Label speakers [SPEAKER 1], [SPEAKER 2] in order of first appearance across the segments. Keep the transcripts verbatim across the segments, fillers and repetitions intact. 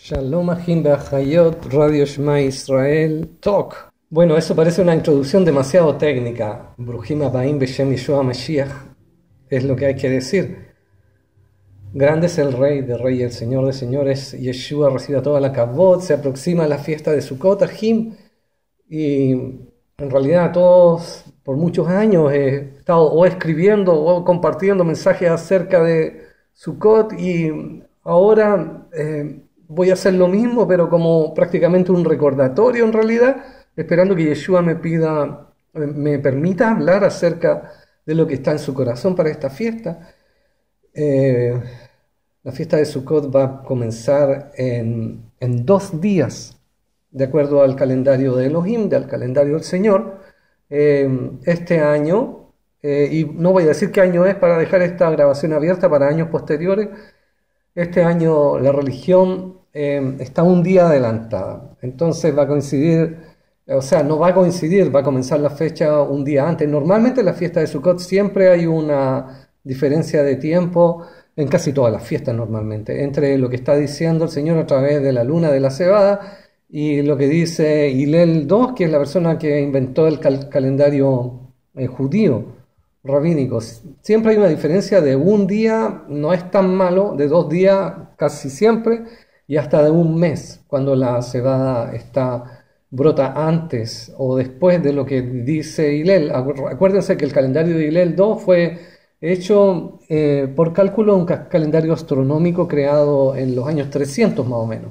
[SPEAKER 1] Shalom Achim Be'achayot, Radio Shema Israel, Talk. Bueno, eso parece una introducción demasiado técnica. Bruchim Habaim Beshem Yeshua Mashiach es lo que hay que decir. Grande es el Rey de Rey y el Señor de Señores. Yeshua recibe toda la kavod. Se aproxima la fiesta de Sukkot Achim. Y en realidad todos, por muchos años, he estado o escribiendo o compartiendo mensajes acerca de Sukkot. Y ahora eh, voy a hacer lo mismo, pero como prácticamente un recordatorio en realidad, esperando que Yeshua me pida, me permita hablar acerca de lo que está en su corazón para esta fiesta. Eh, la fiesta de Sukkot va a comenzar en, en dos días, de acuerdo al calendario de Elohim, del calendario del Señor. Eh, este año, eh, y no voy a decir qué año es para dejar esta grabación abierta para años posteriores, este año la religión eh, está un día adelantada, entonces va a coincidir, o sea, no va a coincidir, va a comenzar la fecha un día antes. Normalmente en la fiesta de Sukkot siempre hay una diferencia de tiempo, en casi todas las fiestas normalmente, entre lo que está diciendo el Señor a través de la luna de la cebada y lo que dice Hillel dos, que es la persona que inventó el cal calendario eh, judío, rabínico. Siempre hay una diferencia de un día, no es tan malo, de dos días casi siempre, y hasta de un mes, cuando la cebada está, brota antes o después de lo que dice Hillel. Acuérdense que el calendario de Hillel dos fue hecho eh, por cálculo, un calendario astronómico creado en los años trescientos más o menos.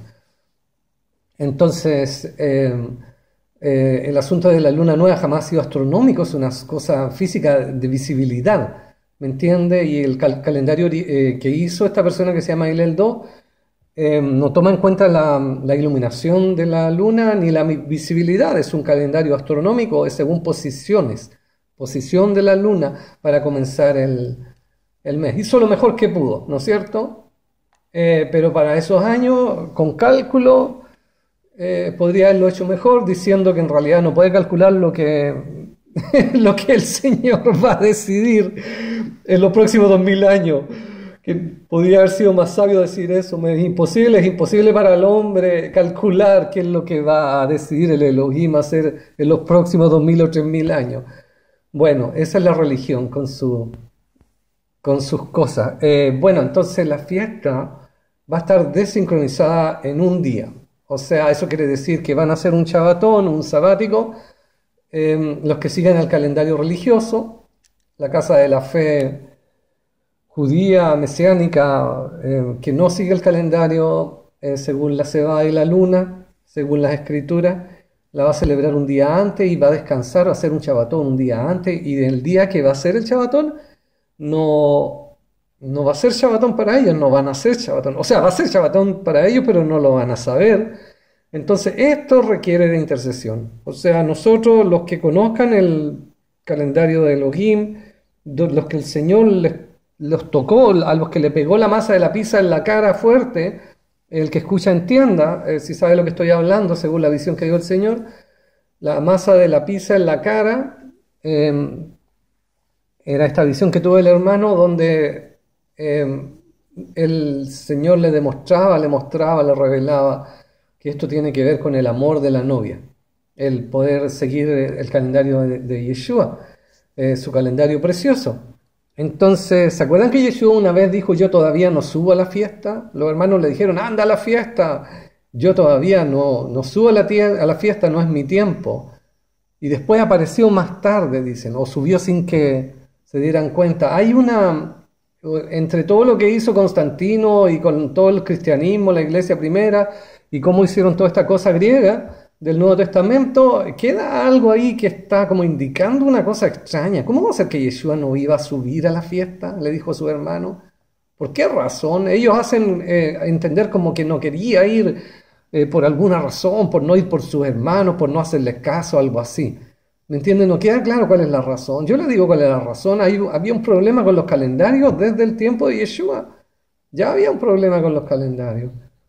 [SPEAKER 1] Entonces, eh, eh, el asunto de la luna nueva jamás ha sido astronómico, es una cosa física de visibilidad, ¿me entiende? Y el cal calendario eh, que hizo esta persona que se llama Hillel dos eh, no toma en cuenta la, la iluminación de la luna ni la visibilidad, es un calendario astronómico, es según posiciones, posición de la luna para comenzar el, el mes. Hizo lo mejor que pudo, ¿no es cierto? Eh, pero para esos años, con cálculo, Eh, podría haberlo hecho mejor, diciendo que en realidad no puede calcular lo que, lo que el Señor va a decidir en los próximos dos mil años. Que podría haber sido más sabio decir eso. Es imposible, es imposible para el hombre calcular qué es lo que va a decidir el Elohim hacer en los próximos dos mil o tres mil años. Bueno, esa es la religión con, su, con sus cosas. Eh, bueno, entonces la fiesta va a estar desincronizada en un día. O sea, eso quiere decir que van a hacer un shabatón, un sabático, eh, los que siguen el calendario religioso, la casa de la fe judía, mesiánica, eh, que no sigue el calendario eh, según la cebada y la luna, según las escrituras, la va a celebrar un día antes y va a descansar, va a hacer un shabatón un día antes, y del día que va a ser el shabatón, no... No va a ser Shabbatón para ellos, no van a hacer Shabbatón. O sea, va a ser Shabbatón para ellos, pero no lo van a saber. Entonces, esto requiere de intercesión. O sea, nosotros, los que conozcan el calendario de Elohim, los que el Señor les, los tocó, a los que le pegó la masa de la pizza en la cara fuerte, el que escucha entienda, eh, si sabe lo que estoy hablando, según la visión que dio el Señor, la masa de la pizza en la cara, eh, era esta visión que tuvo el hermano, donde Eh, el Señor le demostraba, le mostraba, le revelaba que esto tiene que ver con el amor de la novia, el poder seguir el calendario de, de Yeshua, eh, su calendario precioso. Entonces, ¿se acuerdan que Yeshua una vez dijo: yo todavía no subo a la fiesta? Los hermanos le dijeron: anda a la fiesta. Yo todavía no, no subo a la, a la fiesta, no es mi tiempo. Y después apareció más tarde, dicen, o subió sin que se dieran cuenta. Hay una... Entre todo lo que hizo Constantino y con todo el cristianismo, la iglesia primera, y cómo hicieron toda esta cosa griega del Nuevo Testamento, queda algo ahí que está como indicando una cosa extraña. ¿Cómo va a ser que Yeshua no iba a subir a la fiesta? Le dijo a su hermano. ¿Por qué razón? Ellos hacen eh, entender como que no quería ir eh, por alguna razón, por no ir por sus hermanos, por no hacerles caso, algo así. ¿Me entienden? No queda claro cuál es la razón. Yo les digo cuál es la razón. Hay, había un problema con los calendarios desde el tiempo de Yeshua. Ya había un problema con los calendarios.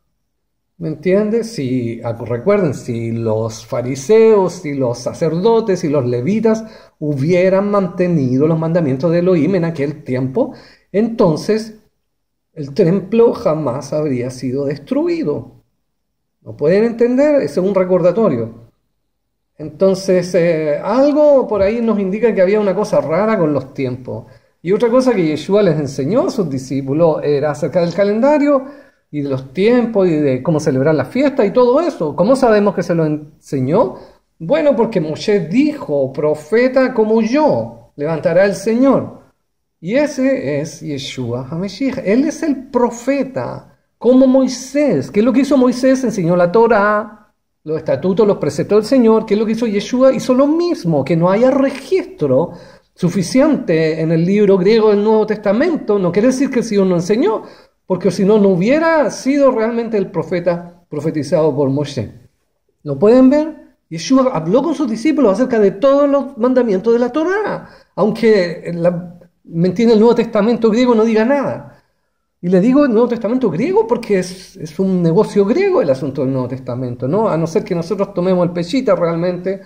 [SPEAKER 1] ¿Me entiendes? Si, recuerden, si los fariseos, si los sacerdotes y los levitas hubieran mantenido los mandamientos de Elohim en aquel tiempo, entonces el templo jamás habría sido destruido. ¿No pueden entender? Ese es un recordatorio. Entonces, eh, algo por ahí nos indica que había una cosa rara con los tiempos. Y otra cosa que Yeshua les enseñó a sus discípulos era acerca del calendario y de los tiempos y de cómo celebrar la fiesta y todo eso. ¿Cómo sabemos que se lo enseñó? Bueno, porque Moshe dijo, profeta como yo, levantará el Señor. Y ese es Yeshua HaMashiach. Él es el profeta, como Moisés. ¿Qué es lo que hizo Moisés? Enseñó la Torá, los estatutos, los preceptos del Señor. ¿Qué es lo que hizo Yeshua? Hizo lo mismo, que no haya registro suficiente en el libro griego del Nuevo Testamento. No quiere decir que el Señor no enseñó, porque si no, no hubiera sido realmente el profeta profetizado por Moshe. ¿Lo pueden ver? Yeshua habló con sus discípulos acerca de todos los mandamientos de la Torá, aunque la, ¿me entiende? El Nuevo Testamento griego no diga nada. Y le digo el Nuevo Testamento griego porque es, es un negocio griego el asunto del Nuevo Testamento, ¿no? A no ser que nosotros tomemos el Peshita realmente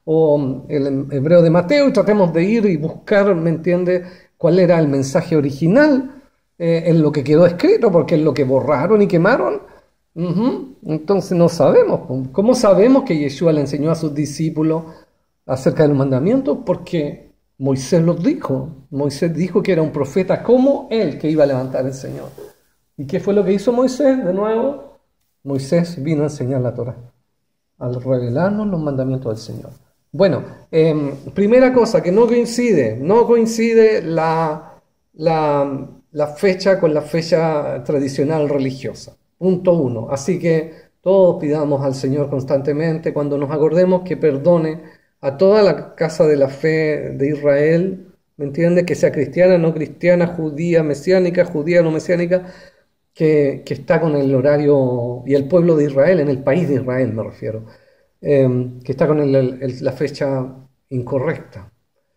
[SPEAKER 1] o el hebreo de Mateo y tratemos de ir y buscar, ¿me entiende?, cuál era el mensaje original eh, en lo que quedó escrito, porque es lo que borraron y quemaron. Uh-huh. Entonces no sabemos. ¿Cómo sabemos que Yeshua le enseñó a sus discípulos acerca del mandamiento? Porque Moisés los dijo. Moisés dijo que era un profeta como él que iba a levantar el Señor. ¿Y qué fue lo que hizo Moisés? De nuevo, Moisés vino a enseñar la Torá, al revelarnos los mandamientos del Señor. Bueno, eh, primera cosa que no coincide, no coincide la, la, la fecha con la fecha tradicional religiosa. Punto uno. Así que todos pidamos al Señor constantemente, cuando nos acordemos, que perdone a toda la casa de la fe de Israel, ¿me entiende? Que sea cristiana, no cristiana, judía, mesiánica, judía, no mesiánica, que, que está con el horario, y el pueblo de Israel, en el país de Israel me refiero, eh, que está con el, el, la fecha incorrecta.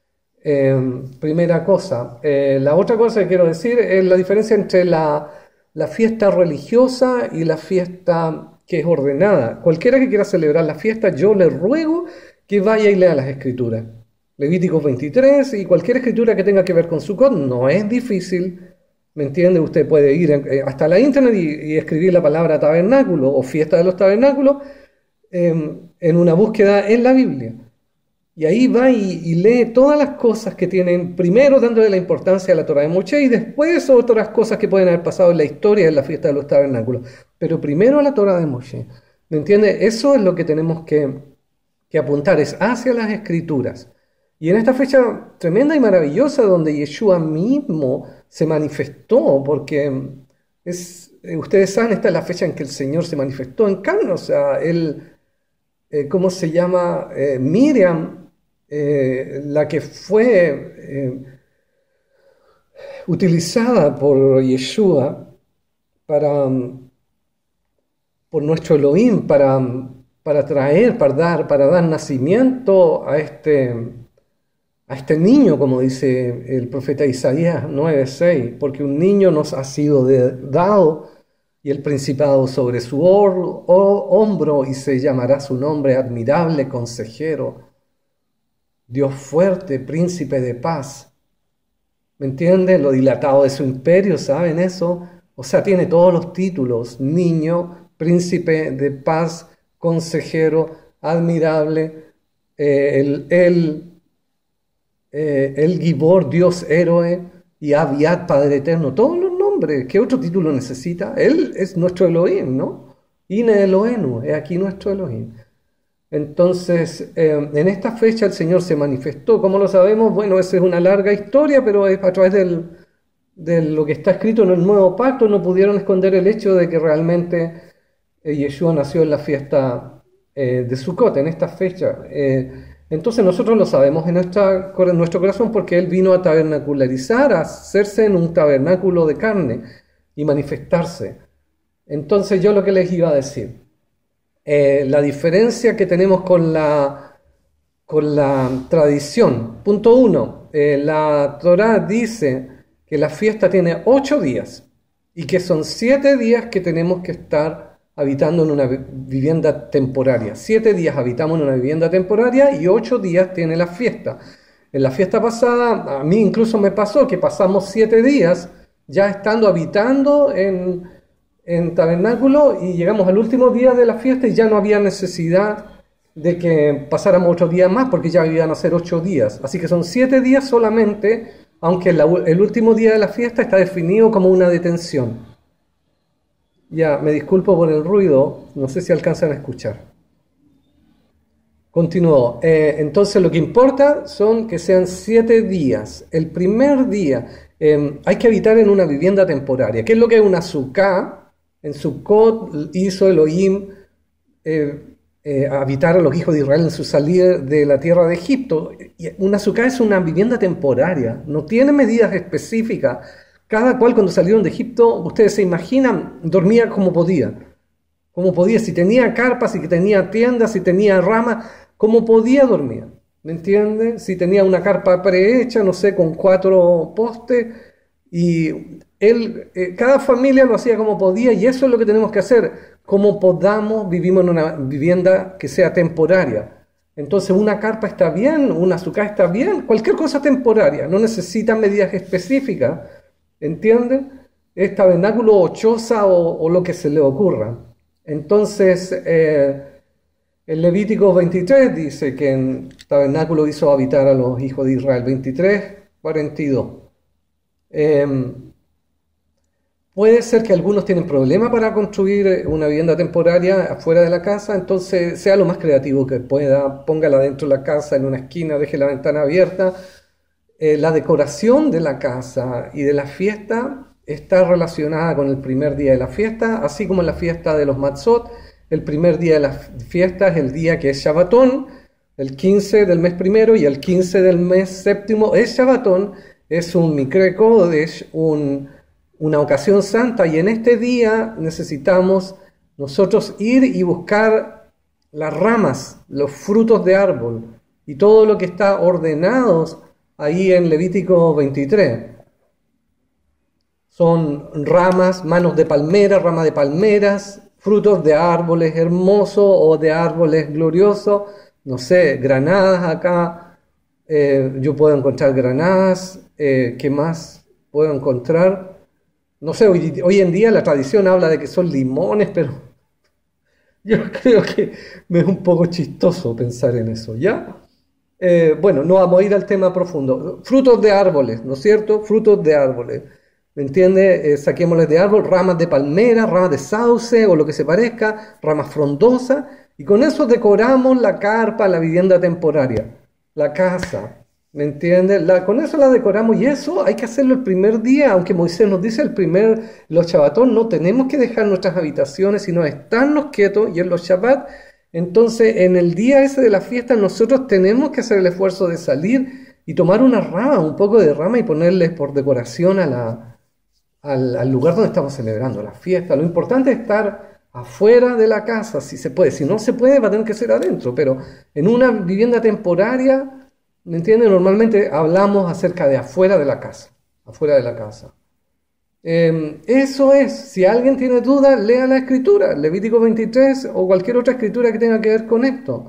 [SPEAKER 1] Eh, primera cosa. Eh, la otra cosa que quiero decir es la diferencia entre la, la fiesta religiosa y la fiesta que es ordenada. Cualquiera que quiera celebrar la fiesta, yo le ruego que vaya y lea las escrituras. Levíticos veintitrés y cualquier escritura que tenga que ver con Sukkot no es difícil, ¿me entiende? Usted puede ir hasta la internet y, y escribir la palabra tabernáculo o fiesta de los tabernáculos eh, en una búsqueda en la Biblia. Y ahí va y, y lee todas las cosas que tienen, primero dándole la importancia a la Torá de Moshe y después otras cosas que pueden haber pasado en la historia de la fiesta de los tabernáculos. Pero primero la Torá de Moshe. ¿Me entiende? Eso es lo que tenemos que que apuntar, es hacia las escrituras. Y en esta fecha tremenda y maravillosa donde Yeshua mismo se manifestó, porque es, ustedes saben, esta es la fecha en que el Señor se manifestó en carne, o sea, él, eh, ¿cómo se llama? Eh, Miriam, eh, la que fue eh, utilizada por Yeshua para, por nuestro Elohim, para para traer, para dar, para dar nacimiento a este, a este niño, como dice el profeta Isaías nueve seis, porque un niño nos ha sido de, dado y el principado sobre su or, or, hombro, y se llamará su nombre admirable, consejero, Dios fuerte, príncipe de paz. ¿Me entienden? Lo dilatado de su imperio, ¿saben eso? O sea, tiene todos los títulos: niño, príncipe de paz, consejero, admirable, eh, el, el, eh, el Gibor, Dios héroe, y Aviad, Padre eterno, todos los nombres. ¿Qué otro título necesita? Él es nuestro Elohim, ¿no? Ine Elohenu, es aquí nuestro Elohim. Entonces, eh, en esta fecha el Señor se manifestó. ¿Cómo lo sabemos? Bueno, esa es una larga historia, pero es a través del, de lo que está escrito en el Nuevo Pacto. No pudieron esconder el hecho de que realmente Yeshua nació en la fiesta eh, de Sukkot, en esta fecha. Eh, entonces nosotros lo sabemos en, nuestra, en nuestro corazón, porque Él vino a tabernacularizar, a hacerse en un tabernáculo de carne y manifestarse. Entonces yo lo que les iba a decir, eh, la diferencia que tenemos con la, con la tradición. Punto uno, eh, la Torá dice que la fiesta tiene ocho días y que son siete días que tenemos que estar habitando en una vivienda temporaria. Siete días habitamos en una vivienda temporaria y ocho días tiene la fiesta. En la fiesta pasada, a mí incluso me pasó que pasamos siete días ya estando habitando en, en tabernáculo y llegamos al último día de la fiesta y ya no había necesidad de que pasáramos otro día más porque ya iban a ser ocho días. Así que son siete días solamente, aunque la, el último día de la fiesta está definido como una detención. Ya, me disculpo por el ruido, no sé si alcanzan a escuchar. Continúo. Eh, entonces lo que importa son que sean siete días. El primer día eh, hay que habitar en una vivienda temporaria. ¿Qué es lo que es una sukkah? En Sukkot hizo Elohim eh, eh, habitar a los hijos de Israel en su salida de la tierra de Egipto. Y una sukkah es una vivienda temporaria, no tiene medidas específicas. Cada cual cuando salieron de Egipto, ustedes se imaginan, dormía como podía. Como podía, si tenía carpas, si tenía tiendas, si tenía ramas, como podía dormir. ¿Me entienden? Si tenía una carpa prehecha, no sé, con cuatro postes. Y él, eh, cada familia lo hacía como podía y eso es lo que tenemos que hacer. Como podamos, vivimos en una vivienda que sea temporaria. Entonces una carpa está bien, una sukkah está bien, cualquier cosa temporaria, no necesita medidas específicas. ¿Entienden? Es tabernáculo o choza o, o lo que se le ocurra. Entonces, eh, el Levítico veintitrés dice que en tabernáculo hizo habitar a los hijos de Israel. veintitrés, cuarenta y dos. Eh, puede ser que algunos tienen problemas para construir una vivienda temporaria afuera de la casa, entonces sea lo más creativo que pueda, póngala dentro de la casa, en una esquina, deje la ventana abierta. Eh, la decoración de la casa y de la fiesta está relacionada con el primer día de la fiesta, así como en la fiesta de los Matzot. El primer día de la fiesta es el día que es Shabbatón, el quince del mes primero, y el quince del mes séptimo es Shabbatón, es un Mikre Kodesh, un, una ocasión santa, y en este día necesitamos nosotros ir y buscar las ramas, los frutos de árbol, y todo lo que está ordenado ahí en Levítico veintitrés. Son ramas, manos de palmera, ramas de palmeras, frutos de árboles hermosos o de árboles gloriosos, no sé, granadas acá, eh, yo puedo encontrar granadas, eh, ¿qué más puedo encontrar? No sé, hoy, hoy en día la tradición habla de que son limones, pero yo creo que me es un poco chistoso pensar en eso, ¿ya? Eh, bueno, no vamos a ir al tema profundo. Frutos de árboles, ¿no es cierto? Frutos de árboles. ¿Me entiende? Eh, saquémosles de árbol, ramas de palmera, ramas de sauce o lo que se parezca, ramas frondosas, y con eso decoramos la carpa, la vivienda temporaria, la casa. ¿Me entiende? La, con eso la decoramos y eso hay que hacerlo el primer día, aunque Moisés nos dice el primer, los Shabbatón, no tenemos que dejar nuestras habitaciones, sino estarnos quietos, y en los Shabbat. Entonces, en el día ese de la fiesta, nosotros tenemos que hacer el esfuerzo de salir y tomar una rama, un poco de rama, y ponerles por decoración a la, al, al lugar donde estamos celebrando la fiesta. Lo importante es estar afuera de la casa, si se puede. Si no se puede, va a tener que ser adentro. Pero en una vivienda temporaria, ¿me entiendes? Normalmente hablamos acerca de afuera de la casa. Afuera de la casa. Eh, eso es, si alguien tiene dudas, lea la escritura, Levítico veintitrés o cualquier otra escritura que tenga que ver con esto.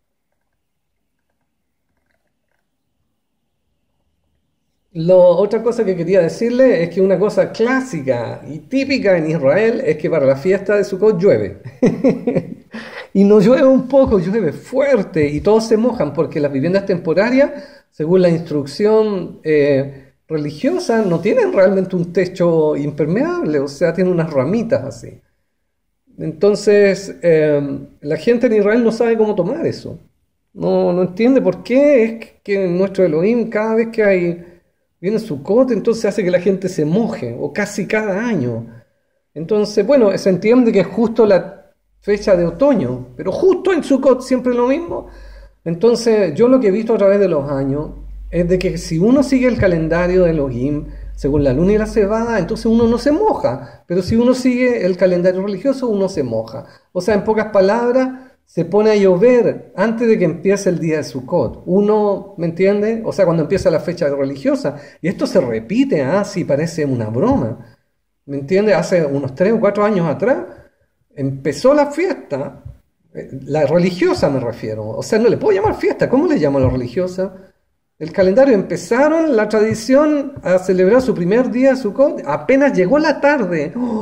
[SPEAKER 1] Lo, otra cosa que quería decirle es que una cosa clásica y típica en Israel es que para la fiesta de Sukkot llueve. Y no llueve un poco, llueve fuerte y todos se mojan porque las viviendas temporarias, según la instrucción eh, religiosa, no tienen realmente un techo impermeable, o sea, tienen unas ramitas así. Entonces, eh, la gente en Israel no sabe cómo tomar eso. No, no entiende por qué es que nuestro Elohim, cada vez que hay viene Sukkot, entonces hace que la gente se moje, o casi cada año. Entonces, bueno, se entiende que es justo la fecha de otoño, pero justo en Sukkot siempre lo mismo. Entonces, yo lo que he visto a través de los años es de que si uno sigue el calendario de Elohim, según la luna y la cebada, entonces uno no se moja. Pero si uno sigue el calendario religioso, uno se moja. O sea, en pocas palabras, se pone a llover antes de que empiece el día de Sukkot. Uno, ¿me entiende? O sea, cuando empieza la fecha religiosa. Y esto se repite, ah, sí, parece una broma. ¿Me entiende? Hace unos tres o cuatro años atrás, empezó la fiesta, la religiosa me refiero. O sea, no le puedo llamar fiesta. ¿Cómo le llamo a la religiosa? El calendario, empezaron la tradición a celebrar su primer día de Sukkot, apenas llegó la tarde. ¡Oh!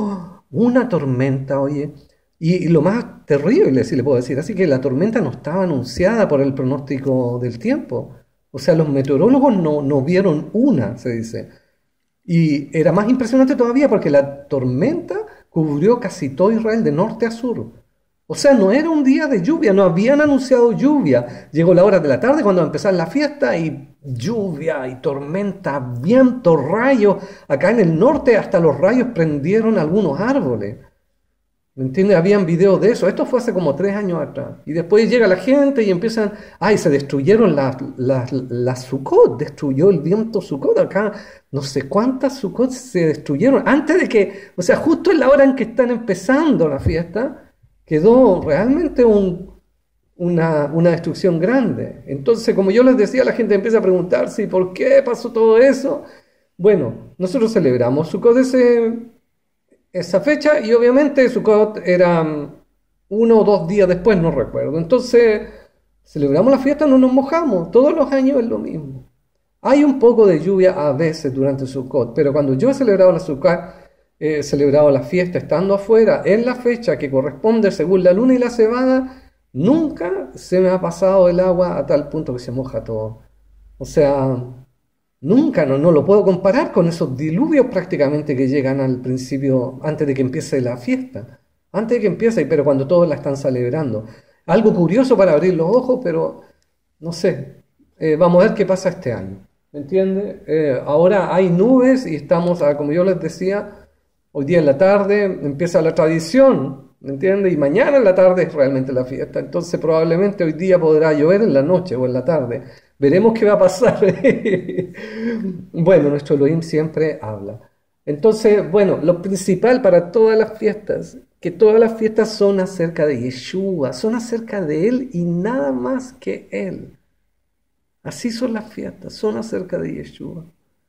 [SPEAKER 1] una tormenta, oye, y, y lo más terrible, si le puedo decir, así que la tormenta no estaba anunciada por el pronóstico del tiempo. O sea, los meteorólogos no, no vieron una, se dice. Y era más impresionante todavía porque la tormenta cubrió casi todo Israel de norte a sur. O sea, no era un día de lluvia, no habían anunciado lluvia. Llegó la hora de la tarde cuando empezaron la fiesta y lluvia y tormenta, viento, rayos. Acá en el norte hasta los rayos prendieron algunos árboles. ¿Me entiendes? Habían videos de eso. Esto fue hace como tres años atrás. Y después llega la gente y empiezan... ¡Ay! Se destruyeron las, las, las Sukkot. Destruyó el viento Sukkot. Acá no sé cuántas Sukkot se destruyeron. Antes de que... O sea, justo en la hora en que están empezando la fiesta, quedó realmente un, una, una destrucción grande. Entonces, como yo les decía, la gente empieza a preguntarse ¿y por qué pasó todo eso? Bueno, nosotros celebramos Sukkot ese... esa fecha y obviamente Sukkot era um, uno o dos días después, no recuerdo. Entonces celebramos la fiesta, no nos mojamos, todos los años es lo mismo. Hay un poco de lluvia a veces durante Sukkot, pero cuando yo he celebrado la Sukkot, he celebrado la fiesta estando afuera, en la fecha que corresponde según la luna y la cebada, nunca se me ha pasado el agua a tal punto que se moja todo. O sea... Nunca, no, no lo puedo comparar con esos diluvios prácticamente que llegan al principio, antes de que empiece la fiesta. Antes de que empiece, pero cuando todos la están celebrando. Algo curioso para abrir los ojos, pero no sé. Eh, vamos a ver qué pasa este año. ¿Me entiende? Eh, ahora hay nubes y estamos, a, como yo les decía, hoy día en la tarde empieza la tradición. ¿Me entiende? Y mañana en la tarde es realmente la fiesta. Entonces probablemente hoy día podrá llover en la noche o en la tarde. Veremos qué va a pasar. Bueno, nuestro Elohim siempre habla. Entonces, bueno, lo principal para todas las fiestas, que todas las fiestas son acerca de Yeshua, son acerca de Él y nada más que Él. Así son las fiestas, son acerca de Yeshua.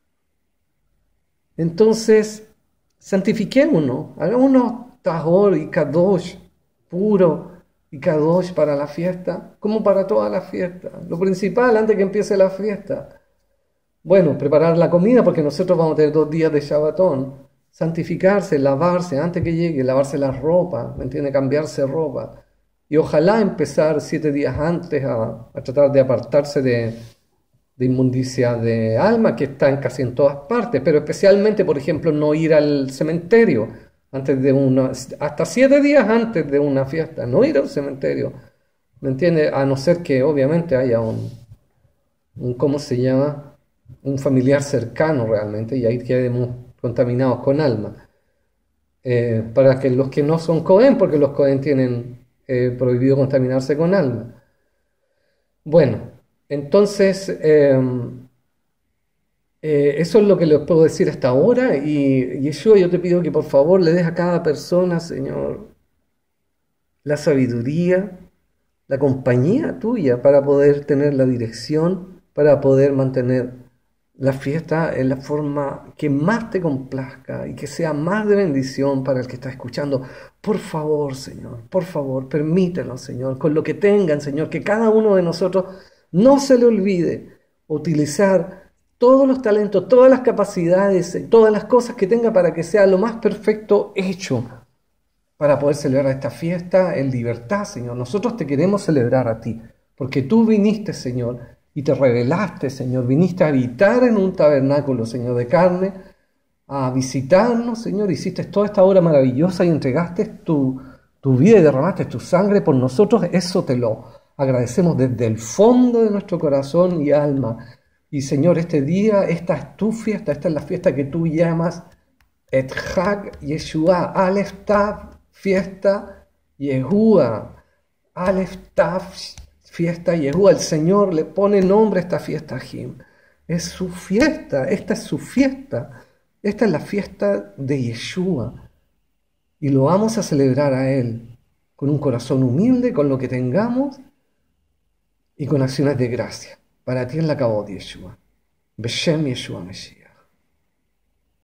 [SPEAKER 1] Entonces, santifiquémonos, hagámonos Tahor y Kadosh, puro y Kadosh para la fiesta, como para todas las fiestas. Lo principal antes que empiece la fiesta, bueno, preparar la comida porque nosotros vamos a tener dos días de Shabbatón, santificarse, lavarse antes que llegue, lavarse la ropa, ¿me entiende? Cambiarse ropa. Y ojalá empezar siete días antes a, a tratar de apartarse de, de inmundicia de alma que está en casi en todas partes, pero especialmente, por ejemplo, no ir al cementerio antes de una, hasta siete días antes de una fiesta, no ir al cementerio, ¿me entiende? A no ser que obviamente haya un, un ¿cómo se llama? Un familiar cercano realmente y ahí quedemos contaminados con alma. Eh, para que los que no son Cohen, porque los Cohen tienen eh, prohibido contaminarse con alma. Bueno, entonces eh, eh, eso es lo que les puedo decir hasta ahora y Yeshua, yo te pido que por favor le des a cada persona, Señor, la sabiduría, la compañía tuya para poder tener la dirección, para poder mantener la fiesta en la forma que más te complazca y que sea más de bendición para el que está escuchando. Por favor, Señor, por favor, permítelo, Señor, con lo que tengan, Señor, que cada uno de nosotros no se le olvide utilizar todos los talentos, todas las capacidades, todas las cosas que tenga para que sea lo más perfecto hecho para poder celebrar esta fiesta en libertad, Señor. Nosotros te queremos celebrar a ti, porque tú viniste, Señor, y te revelaste, Señor, viniste a habitar en un tabernáculo, Señor, de carne, a visitarnos, Señor, hiciste toda esta obra maravillosa y entregaste tu, tu vida y derramaste tu sangre por nosotros. Eso te lo agradecemos desde el fondo de nuestro corazón y alma. Y, Señor, este día, esta es tu fiesta, esta es la fiesta que tú llamas Et Chag Yeshua, Aleph Tav, fiesta Yehua, Aleph Tav, fiesta Yehua. El Señor le pone nombre a esta fiesta, Jim. Es su fiesta, esta es su fiesta. Esta es la fiesta de Yeshua. Y lo vamos a celebrar a Él con un corazón humilde, con lo que tengamos y con acciones de gracia. Para ti en la cabot Yeshua. Beshem Yeshua Mesías.